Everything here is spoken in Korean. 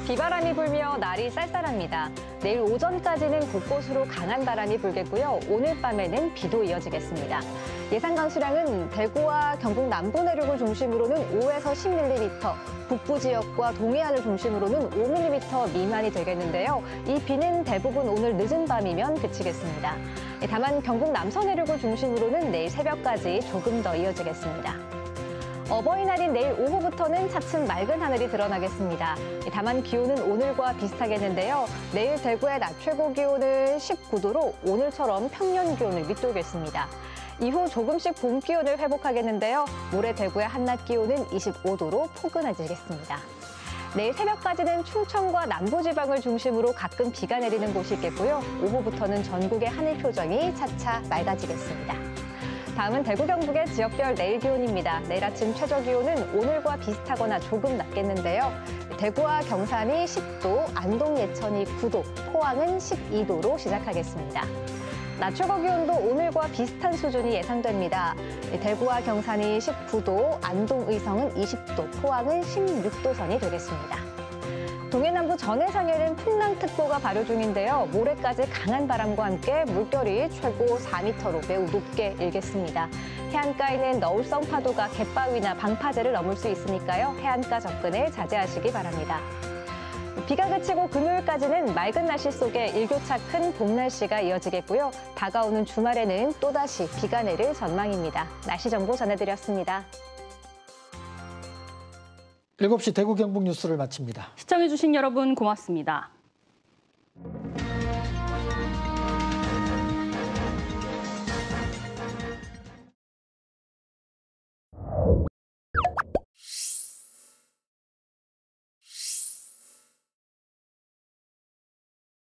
비바람이 불며 날이 쌀쌀합니다. 내일 오전까지는 곳곳으로 강한 바람이 불겠고요. 오늘 밤에는 비도 이어지겠습니다. 예상 강수량은 대구와 경북 남부 내륙을 중심으로는 5에서 10mm, 북부 지역과 동해안을 중심으로는 5mm 미만이 되겠는데요. 이 비는 대부분 오늘 늦은 밤이면 그치겠습니다. 다만 경북 남서 내륙을 중심으로는 내일 새벽까지 조금 더 이어지겠습니다. 어버이날인 내일 오후부터는 차츰 맑은 하늘이 드러나겠습니다. 다만 기온은 오늘과 비슷하겠는데요. 내일 대구의 낮 최고 기온은 19도로 오늘처럼 평년 기온을 밑돌겠습니다. 이후 조금씩 봄 기온을 회복하겠는데요. 모레 대구의 한낮 기온은 25도로 포근해지겠습니다. 내일 새벽까지는 충청과 남부지방을 중심으로 가끔 비가 내리는 곳이 있겠고요. 오후부터는 전국의 하늘 표정이 차차 맑아지겠습니다. 다음은 대구 경북의 지역별 내일 기온입니다. 내일 아침 최저 기온은 오늘과 비슷하거나 조금 낮겠는데요. 대구와 경산이 10도, 안동 예천이 9도, 포항은 12도로 시작하겠습니다. 낮 최고 기온도 오늘과 비슷한 수준이 예상됩니다. 대구와 경산이 19도, 안동 의성은 20도, 포항은 16도 선이 되겠습니다. 동해남부 전해상에는 풍랑특보가 발효 중인데요. 모레까지 강한 바람과 함께 물결이 최고 4m로 매우 높게 일겠습니다. 해안가에는 너울성 파도가 갯바위나 방파제를 넘을 수 있으니까요. 해안가 접근을 자제하시기 바랍니다. 비가 그치고 금요일까지는 맑은 날씨 속에 일교차 큰 봄 날씨가 이어지겠고요. 다가오는 주말에는 또다시 비가 내릴 전망입니다. 날씨 정보 전해드렸습니다. 7시 대구 경북 뉴스를 마칩니다. 시청해주신 여러분 고맙습니다.